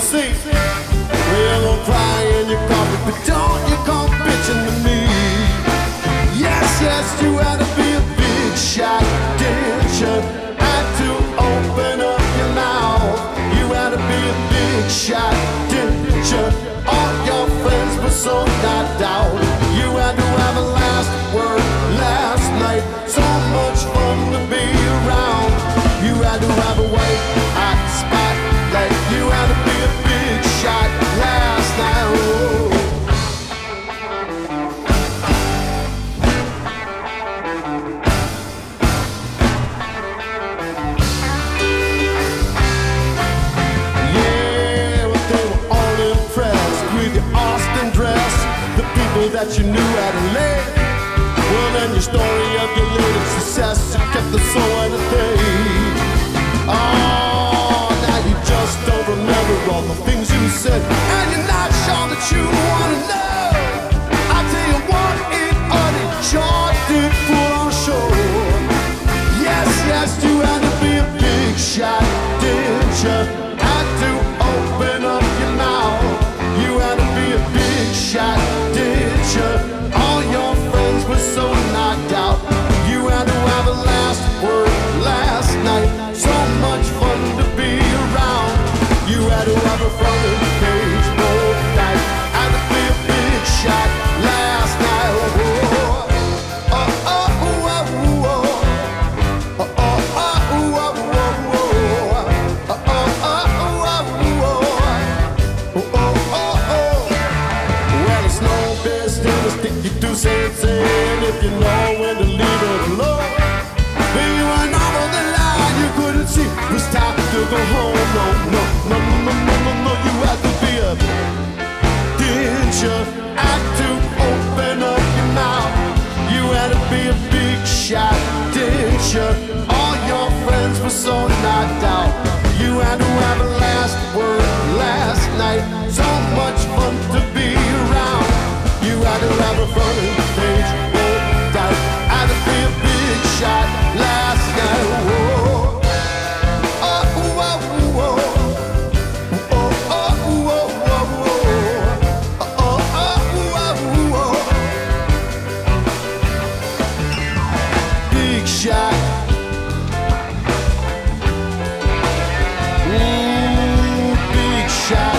see. Well, don't cry in your coffee, but don't you come bitching to me. Yes, yes, you had to be a big shot, didn't you? Had to open up your mouth. You had to be a big shot, didn't you? All your friends were so knocked out. You had to have a last word last night. So much fun to be around. You had to have a white hot spotlight. You had to be a big shot last night. Oh. That you knew how to live. Well, then your story of your little success, you kept the soul and the thing. Oh, now you just don't remember all the things you said, and you're not sure that you wanna know. I tell you what, it only sure did put on show. Yes, yes, you had to be a big shot, didn't you? Had to open up your mouth. You had to be a big shot. All your friends were so knocked out. You had to have a last word last night. So much fun to be around. You had to have a front page both night. Had to be a big shot last night. Oh, oh, oh, oh, oh, oh. Oh, oh, oh, oh, oh, oh. Oh, oh, oh, oh, oh. Oh, oh, oh. Well, it's no business that you do say if you know when to leave it alone. When you went over the line, you couldn't see it was time to go home. No, no, no, no, no, no, no. You had to be a, didn't you? Had to open up your mouth. You had to be a big shot, didn't you? All your friends were so knocked out. You had to have a last word last night. So much fun to be around. You had to have a front page both night. Had to be a big shot last night. Whoa. Oh, oh, oh, oh. Oh, oh, oh, oh, oh. Oh, oh, oh, oh. Big shot. Big shot.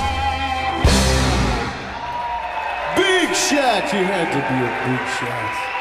You had to be a big shot.